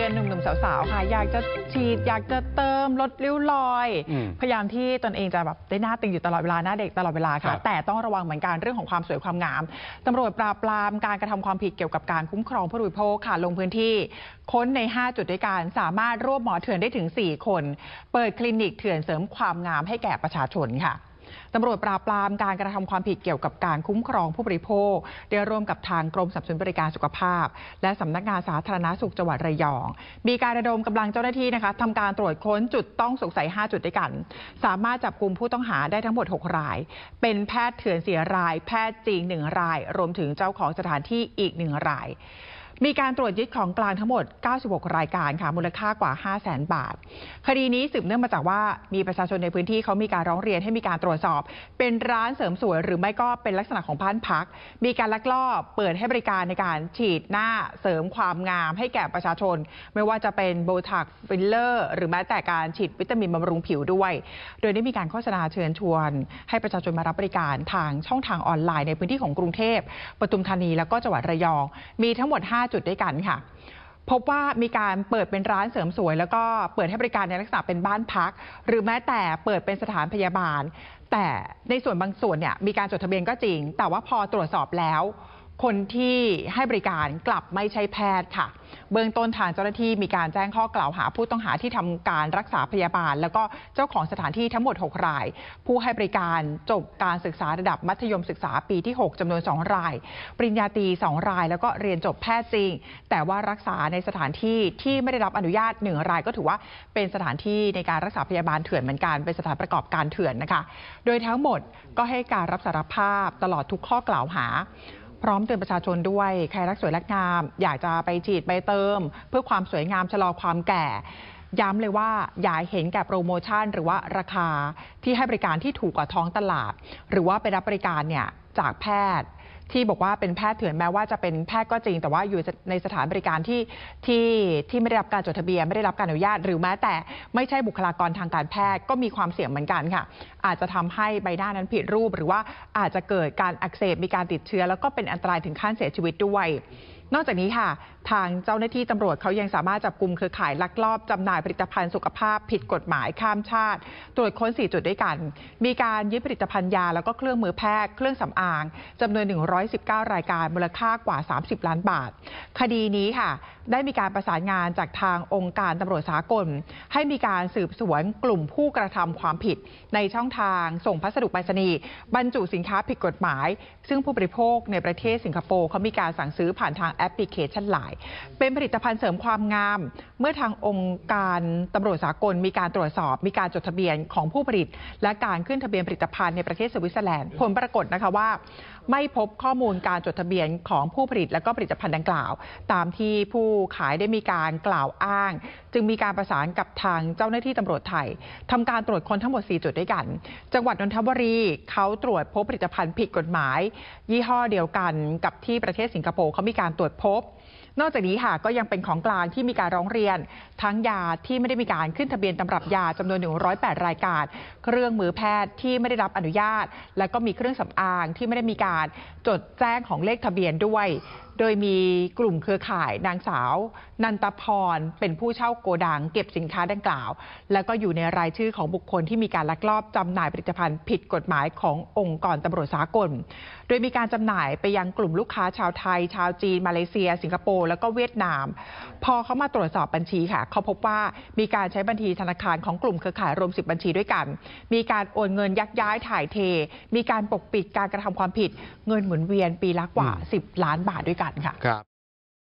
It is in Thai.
หนุ่มๆสาวๆค่ะอยากจะฉีดอยากจะเติมลดริ้วรอยพยายามที่ตนเองจะแบบได้หน้าตึงอยู่ตลอดเวลาหน้าเด็กตลอดเวลาค่ะแต่ต้องระวังเหมือนกันเรื่องของความสวยความงามตำรวจปราบปรามการกระทำความผิดเกี่ยวกับการคุ้มครองผู้บริโภคค่ะลงพื้นที่ค้นใน5จุดด้วยกันสามารถรวบหมอเถื่อนได้ถึง4คนเปิดคลินิกเถื่อนเสริมความงามให้แก่ประชาชนค่ะตำรวจปราบปรามการกระทำความผิดเกี่ยวกับการคุ้มครองผู้บริโภคได้ร่วมกับทางกรมสนับสนุนบริการสุขภาพและสำนักงานสาธารณสุขจังหวัดระยองมีการระดมกำลังเจ้าหน้าที่นะคะทำการตรวจค้นจุดต้องสงสัย5จุดด้วยกันสามารถจับกุมผู้ต้องหาได้ทั้งหมด6รายเป็นแพทย์เถื่อน4รายแพทย์จริง1รายรวมถึงเจ้าของสถานที่อีก1รายมีการตรวจยึดของกลางทั้งหมด96รายการค่ะมูลค่ากว่า 500,000 บาทคดีนี้สืบเนื่องมาจากว่ามีประชาชนในพื้นที่เขามีการร้องเรียนให้มีการตรวจสอบเป็นร้านเสริมสวยหรือไม่ก็เป็นลักษณะของบ้านพักมีการลักลอบเปิดให้บริการในการฉีดหน้าเสริมความงามให้แก่ประชาชนไม่ว่าจะเป็นโบท็อกซ์ฟิลเลอร์หรือแม้แต่การฉีดวิตามินบำรุงผิวด้วยโดยได้มีการโฆษณาเชิญชวนให้ประชาชนมารับบริการทางช่องทางออนไลน์ในพื้นที่ของกรุงเทพปทุมธานีแล้วก็จังหวัดระยองมีทั้งหมด5จุดด้วยกันค่ะพบว่ามีการเปิดเป็นร้านเสริมสวยแล้วก็เปิดให้บริการในลักษณะเป็นบ้านพักหรือแม้แต่เปิดเป็นสถานพยาบาลแต่ในส่วนบางส่วนเนี่ยมีการจดทะเบียนก็จริงแต่ว่าพอตรวจสอบแล้วคนที่ให้บริการกลับไม่ใช่แพทย์ค่ะเบื้องต้นทางเจ้าหน้าที่มีการแจ้งข้อกล่าวหาผู้ต้องหาที่ทำการรักษาพยาบาลแล้วก็เจ้าของสถานที่ทั้งหมด6รายผู้ให้บริการจบการศึกษาระดับมัธยมศึกษาปีที่6จำนวน2รายปริญญาตรี2รายแล้วก็เรียนจบแพทย์จริงแต่ว่ารักษาในสถานที่ที่ไม่ได้รับอนุญาต1รายก็ถือว่าเป็นสถานที่ในการรักษาพยาบาลเถื่อนเหมือนกันเป็นสถานประกอบการเถื่อนนะคะโดยทั้งหมดก็ให้การรับสารภาพตลอดทุกข้อกล่าวหาพร้อมเตือนประชาชนด้วยใครรักสวยรักงามอยากจะไปฉีดไปเติมเพื่อความสวยงามชะลอความแก่ย้ำเลยว่าอย่าเห็นแก่โปรโมชั่นหรือว่าราคาที่ให้บริการที่ถูกกว่าท้องตลาดหรือว่าไปรับบริการเนี่ยจากแพทย์ที่บอกว่าเป็นแพทย์เถื่อนแม้ว่าจะเป็นแพทย์ก็จริงแต่ว่าอยู่ในสถานบริการที่ไม่ได้รับการจดทะเบียนไม่ได้รับการอนุญาตหรือแม้แต่ไม่ใช่บุคลากรทางการแพทย์ก็มีความเสี่ยงเหมือนกันค่ะอาจจะทำให้ใบหน้านั้นผิดรูปหรือว่าอาจจะเกิดการอักเสบมีการติดเชื้อแล้วก็เป็นอันตรายถึงขั้นเสียชีวิตด้วยนอกจากนี้ค่ะทางเจ้าหน้าที่ตำรวจเขายังสามารถจับกุมเครือข่ายลักลอบจำหน่ายผลิตภัณฑ์สุขภาพผิดกฎหมายข้ามชาติตรวจค้น4จุดด้วยกันมีการยึดผลิตภัณฑ์ยาแล้วก็เครื่องมือแพทย์เครื่องสำอางจำนวน119รายการมูลค่ากว่า30ล้านบาทคดีนี้ค่ะได้มีการประสานงานจากทางองค์การตำรวจสากลให้มีการสืบสวนกลุ่มผู้กระทำความผิดในช่องทางส่งพัสดุไปรษณีย์บรรจุสินค้าผิดกฎหมายซึ่งผู้บริโภคในประเทศสิงคโปร์เขามีการสั่งซื้อผ่านทางแอปพลิเคชัน LINE เป็นผลิตภัณฑ์เสริมความงามเมื่อทางองค์การตำรวจสากลมีการตรวจสอบมีการจดทะเบียนของผู้ผลิตและการขึ้นทะเบียนผลิตภัณฑ์ในประเทศสวิตเซอร์แลนด์ผลปรากฏนะคะว่าไม่พบข้อมูลการจดทะเบียนของผู้ผลิตและก็ผลิตภัณฑ์ดังกล่าวตามที่ผู้ขายได้มีการกล่าวอ้างจึงมีการประสานกับทางเจ้าหน้าที่ตำรวจไทยทำการตรวจค้นทั้งหมด4จุดด้วยกันจังหวัดนนทบุรีเขาตรวจพบผลิตภัณฑ์ผิดกฎหมายยี่ห้อเดียวกันกับที่ประเทศสิงคโปร์เขามีการตรวจพบนอกจากนี้ค่ะก็ยังเป็นของกลางที่มีการร้องเรียนทั้งยาที่ไม่ได้มีการขึ้นทะเบียนตำรับยาจำนวน108รายการเครื่องมือแพทย์ที่ไม่ได้รับอนุญาตและก็มีเครื่องสำอางที่ไม่ได้มีการจดแจ้งของเลขทะเบียนด้วยโดยมีกลุ่มเครือข่ายนางสาวนันตพรเป็นผู้เช่าโกดังเก็บสินค้าดังกล่าวและก็อยู่ในรายชื่อของบุคคลที่มีการลักลอบจำหน่ายผลิตภัณฑ์ผิดกฎหมายขององค์กรตำรวจสากลโดยมีการจำหน่ายไปยังกลุ่มลูกค้าชาวไทยชาวจีนมาเลเซียสิงคโปร์แล้วก็เวียดนามพอเขามาตรวจสอบบัญชีค่ะเขาพบว่ามีการใช้บัญชีธนาคารของกลุ่มเครือข่ายรวม10บัญชีด้วยกันมีการโอนเงินยักย้ายถ่ายเทมีการปกปิดการกระทำความผิดเงินหมุนเวียนปีละกว่า10ล้านบาทด้วยกันค่ะ